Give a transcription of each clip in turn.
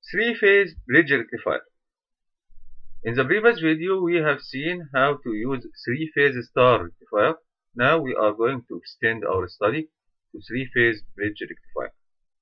Three-phase bridge rectifier. In the previous video, we have seen how to use three-phase star rectifier. Now we are going to extend our study to three-phase bridge rectifier.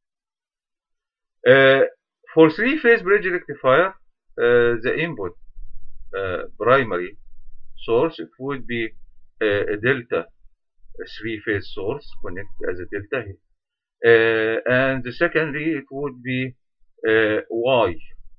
For three-phase bridge rectifier, the input primary source, it would be a delta three-phase source connected as a delta here. And the secondary, it would be Y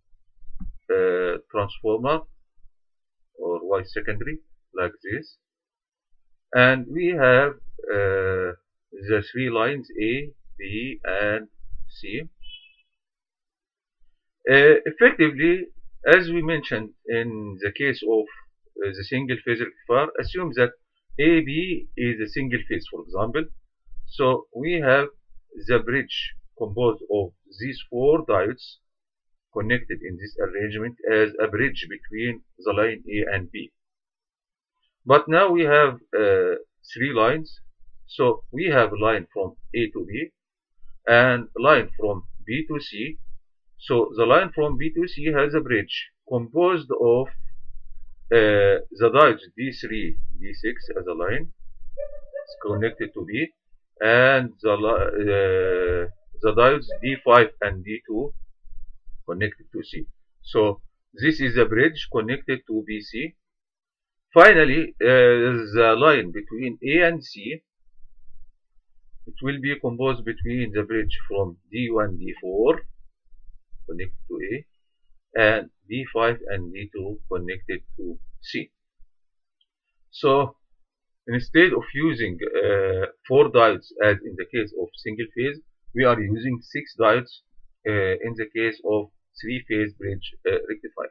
transformer or Y secondary like this. And we have the three lines A, B, and C. Effectively, as we mentioned in the case of the single phase rectifier, assume that AB is a single phase, for example. So we have the bridge composed of these four diodes connected in this arrangement as a bridge between the line A and B. But now we have three lines. So we have a line from A to B and a line from B to C. So the line from B to C has a bridge composed of the diodes D3, D6 as a line connected to B, and the diodes D5 and D2 connected to C. So this is a bridge connected to BC. Finally, the line between A and C, it will be composed between the bridge from D1, D4 connected to A and D5 and D2 connected to C. So instead of using 4 diodes as in the case of single phase, we are using 6 diodes in the case of three-phase bridge rectifier.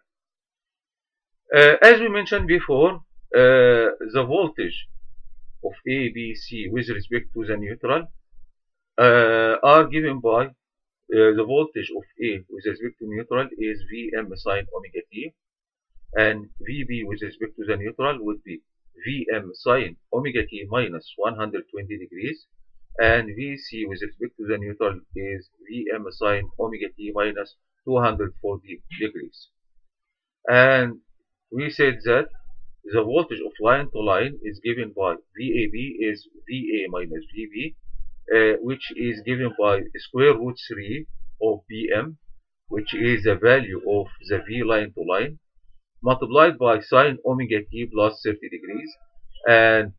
As we mentioned before, the voltage of A, B, C with respect to the neutral are given by the voltage of A with respect to neutral is Vm sine omega t, and Vb with respect to the neutral would be Vm sine omega t minus 120 degrees, and Vc with respect to the neutral is Vm sine omega t minus 240 degrees. And we said that the voltage of line to line is given by VAB is VA minus VB, which is given by square root 3 of Bm, which is the value of the V line to line, multiplied by sine omega t plus 30 degrees, and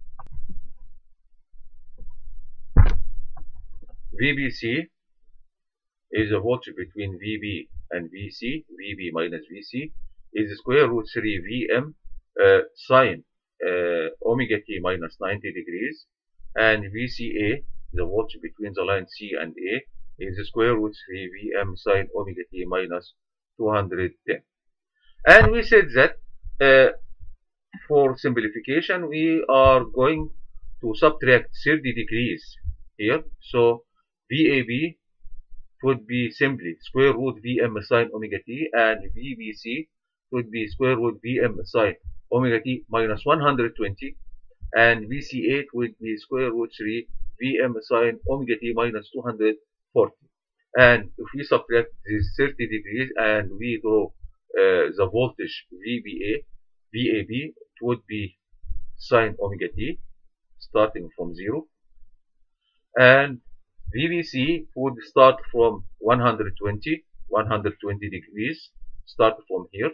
VBC is the voltage between VB and VC, VB minus VC, is square root 3 Vm sine omega t minus 90 degrees, and VCA, the voltage between the line C and A, is square root 3 Vm sine omega t minus 210. And we said that for simplification, we are going to subtract 30 degrees here. So VAB would be simply square root Vm sine omega t, and VBC would be square root Vm sine omega t minus 120, and VC8 would be square root 3 Vm sine omega t minus 240. And if we subtract these 30 degrees and we draw the voltage VAB, it would be sine omega t starting from 0, and VBC would start from 120 degrees, start from here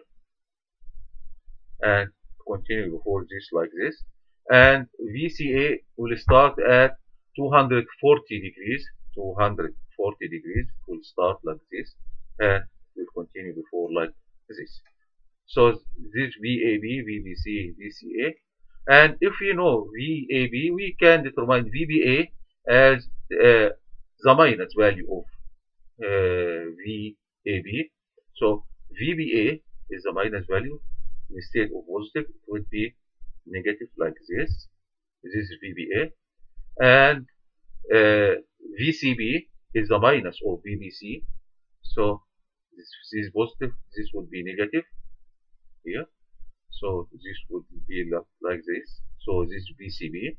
and continue before this like this, and VCA will start at 240 degrees, will start like this and will continue before like this. So this VAB, VBC, VCA, and if you know VAB, we can determine VBA as the minus value of VAB. So VBA is the minus value. Instead of positive, it would be negative like this. This is VBA, and VCB is the minus of VBC. So this is positive, this would be negative here. So this would be like this. So this is VCB.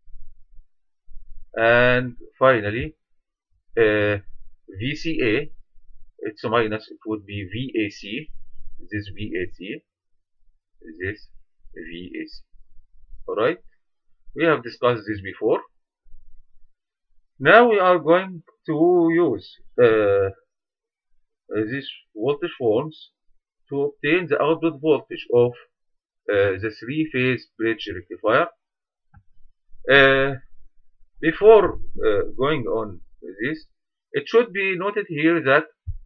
And finally, VCA it's a minus, it would be VAC, this VAC, this VAC. Alright, we have discussed this before. Now we are going to use these voltage forms to obtain the output voltage of the three-phase bridge rectifier. Before going on this, it should be noted here that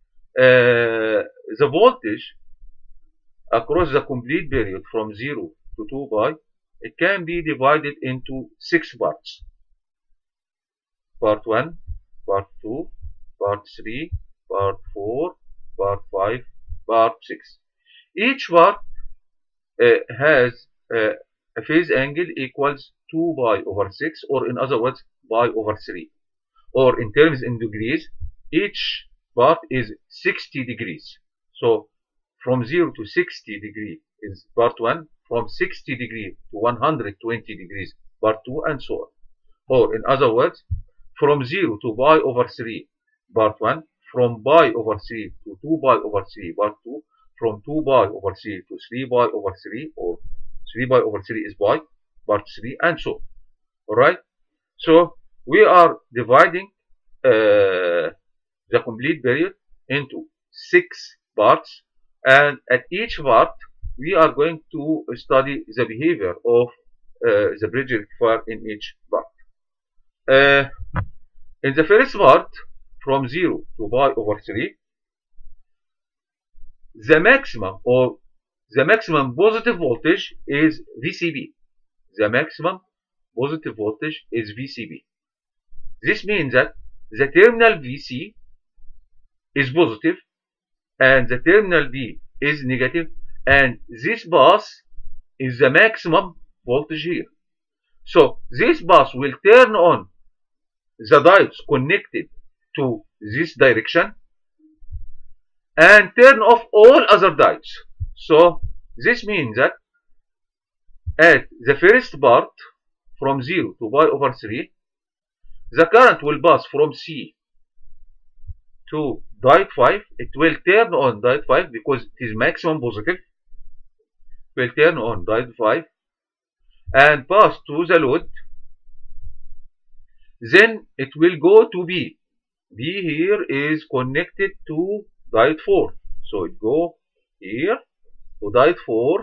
the voltage across the complete period from 0 to 2 pi, it can be divided into 6 parts. Part 1, Part 2, Part 3, Part 4, Part 5, Part 6. Each part has a phase angle equals 2 pi over 6, or in other words, pi over 3. Or in terms in degrees, each part is 60 degrees. So from 0 to 60 degree is part 1, from 60 degree to 120 degrees part 2, and so on. Or in other words, from 0 to pi over 3 part 1, from pi over 3 to 2 pi over 3 part 2, from 2 pi over 3 to 3 pi over 3, or 3 pi over 3 is pi part 3, and so on. Alright, so we are dividing the complete period into 6 parts, and at each part we are going to study the behavior of the bridge rectifier in each part. In the first part, from 0 to pi over 3, the maximum positive voltage is VCB. The maximum positive voltage is VCB. This means that the terminal VC is positive and the terminal B is negative, and this bus is the maximum voltage here. So this bus will turn on the diodes connected to this direction and turn off all other diodes. So this means that at the first part, from 0 to pi over 3, the current will pass from C to diode 5. It will turn on diode 5 because it is maximum positive. It will turn on diode 5 and pass to the load. Then it will go to B. B here is connected to diode 4. So it go here to diode 4.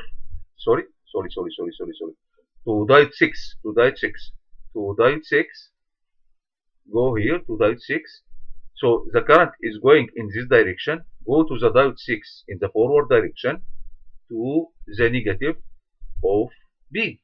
To diode 6. To diode 6. Go here to diode 6. So the current is going in this direction. Go to the diode 6 in the forward direction to the negative of B.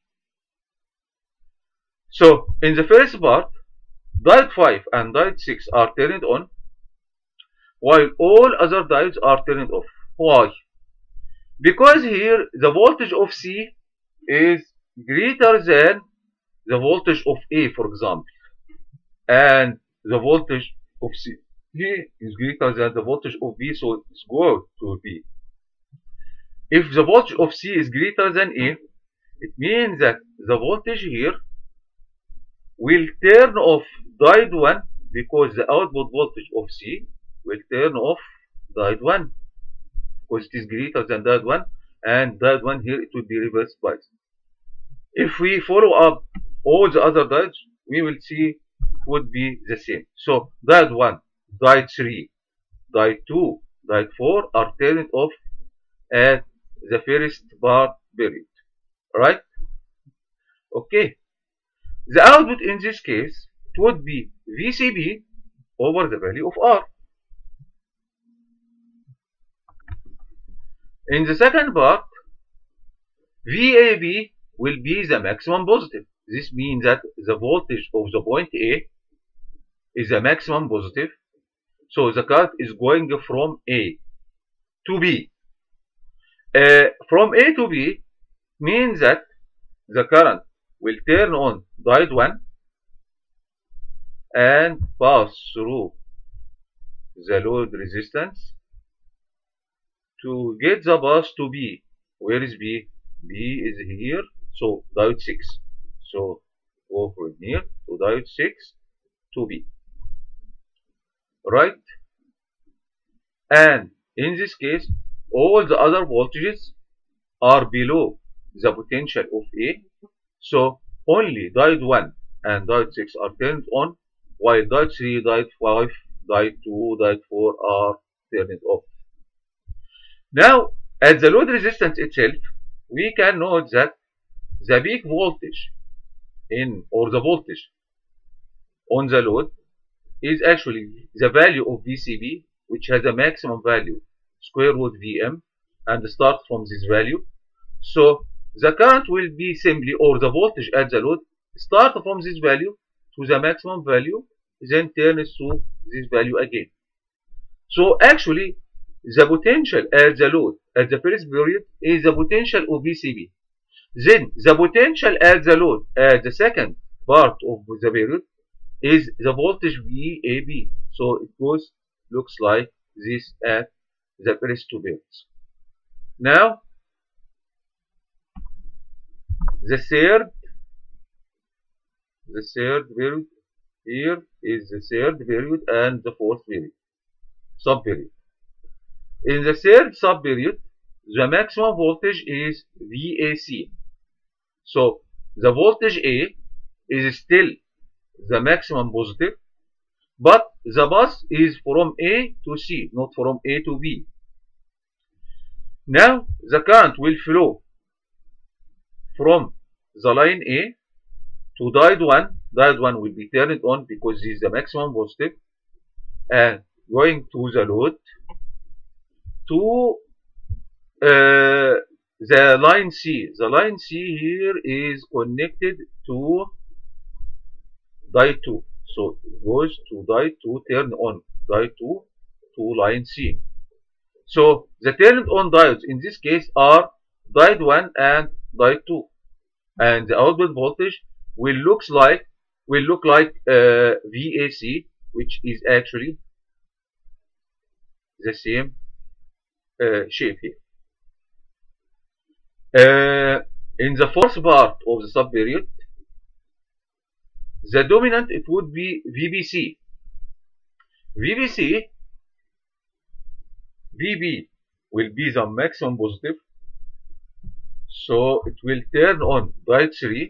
So in the first part, diode 5 and diode 6 are turned on, while all other diodes are turned off. Why? Because here the voltage of C is greater than the voltage of A, for example, and the voltage of C is greater than the voltage of B, so it's go to B. If the voltage of C is greater than A, it means that the voltage here will turn off diode 1, because the output voltage of C will turn off diode 1 because it is greater than diode 1, and diode 1 here it will be reversed bias. If we follow up all the other diodes, we will see it would be the same. So diode 1, diode 3, diode 2, diode 4 are turned off at the first part period. Right? Okay. The output in this case, it would be VCB over the value of R. In the second part, VAB will be the maximum positive. This means that the voltage of the point A is the maximum positive. So the current is going from A to B. From A to B means that the current will turn on diode 1 and pass through the load resistance to get the bus to B. Where is B? B is here, so diode 6. So go from here to diode 6 to B. Right? And in this case, all the other voltages are below the potential of A. So only diode 1 and diode 6 are turned on, while diode 3, diode 5, diode 2, diode 4 are turned off. Now, at the load resistance itself, we can note that the peak voltage or the voltage on the load is actually the value of VCB, which has a maximum value square root Vm, and start from this value. So the current will be simply, or the voltage at the load, start from this value to the maximum value, then turns to this value again. So actually, the potential at the load at the first period is the potential of VCB. Then the potential at the load at the second part of the period is the voltage VAB. So it looks like this at the first two periods. Now, the third period here is the third period and the fourth period, sub-period. In the third sub-period, the maximum voltage is VAC. So the voltage A is still the maximum positive, but the bus is from A to C, not from A to B. Now the current will flow from the line A to diode 1. Diode 1 will be turned on because this is the maximum positive, and going to the load to the line C. The line C here is connected to diode 2. So it goes to diode 2, turn on diode 2 to line C. So the turned on diodes in this case are diode 1 and diode 2. And the output voltage will look like VAC, which is actually the same shape here. In the fourth part of the sub-period, the dominant, it would be VBC. VB will be the maximum positive, so it will turn on diode 3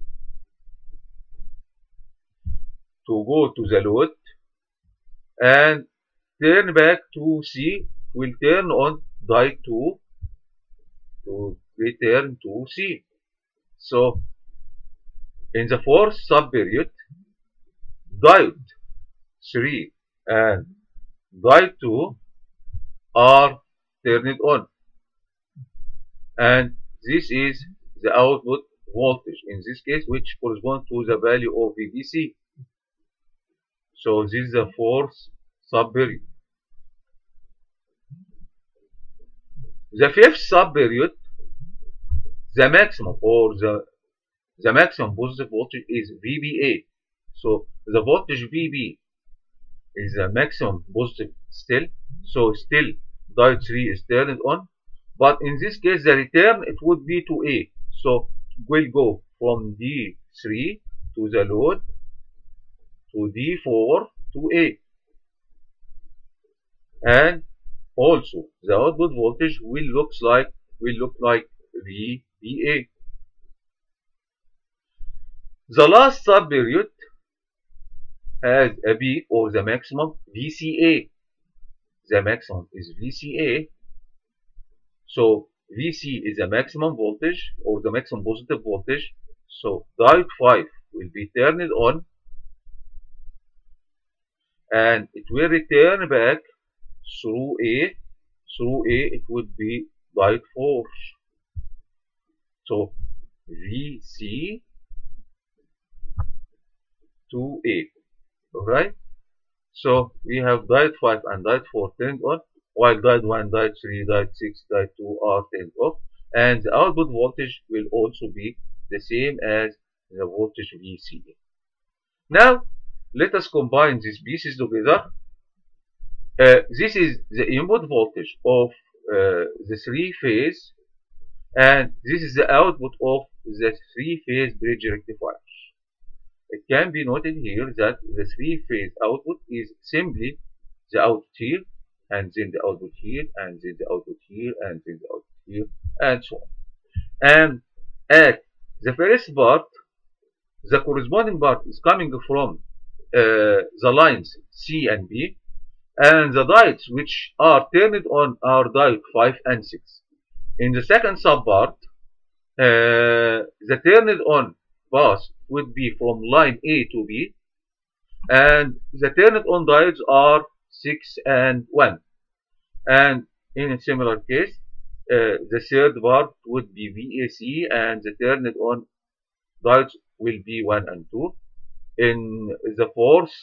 to go to the load, and turn back to C, will turn on diode 2 to return to C. So in the fourth sub-period, diode 3 and diode 2 are turned on, and this is the output voltage in this case, which corresponds to the value of VBC. So this is the fourth sub-period. The fifth sub-period, the maximum or the maximum positive voltage is VBA. So the voltage VB is the maximum positive still. So still diode 3 is turned on, but in this case the return it would be to A. So it will go from D3 to the load to D4 to A. And also the output voltage will look like VBA. The last sub-period has a peak or the maximum VCA. The maximum is VCA. So VC is the maximum voltage or the maximum positive voltage. So diode 5 will be turned on, and it will return back through A. Through A it would be diode 4. So VC to A. Alright? So we have diode 5 and diode 4 turned on, while diode 1, diode 3, diode 6, diode 2 are turned off, and the output voltage will also be the same as the voltage VCA. Now let us combine these pieces together. This is the input voltage of the three-phase, and this is the output of the three-phase bridge rectifier. It can be noted here that the three-phase output is simply the output here, and then the output here, and then the output here, and then the output here, and so on. And at the first part, the corresponding part is coming from the lines C and B, and the diodes which are turned on are diode 5 and 6. In the second subpart, the turned on path would be from line A to B, and the turned on diodes are 6 and 1. And in a similar case, the third part would be VAC, and the turned on diodes will be 1 and 2. In the fourth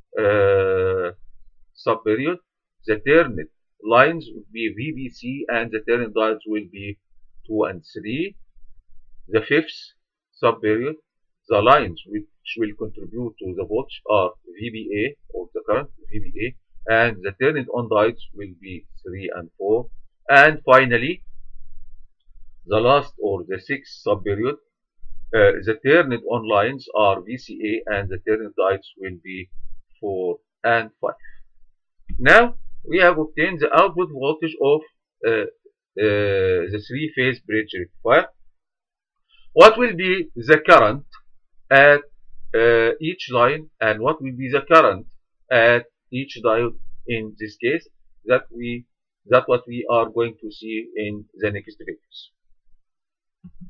subperiod, the turned lines would be VBC, and the turned diodes will be 2 and 3. The fifth subperiod, the lines which will contribute to the voltage are VBA, or the current VBA, and the turned on diodes will be 3 and 4. And finally, the last or the sixth subperiod, the turned on lines are VCA, and the turned diodes will be 4 and 5. Now we have obtained the output voltage of the three-phase bridge rectifier. What will be the current at each line, and what will be the current at each diode in this case? That's what we are going to see in the next videos.